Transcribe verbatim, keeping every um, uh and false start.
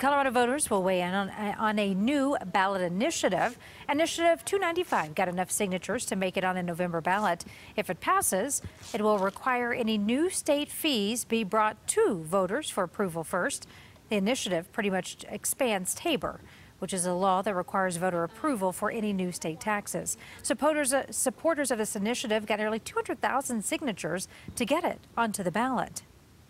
Colorado voters will weigh in on, on a new ballot initiative. Initiative two ninety-five got enough signatures to make it on the November ballot. If it passes, it will require any new state fees be brought to voters for approval first. The initiative pretty much expands TABOR, which is a law that requires voter approval for any new state taxes. Supporters, uh, supporters of this initiative got nearly two hundred thousand signatures to get it onto the ballot.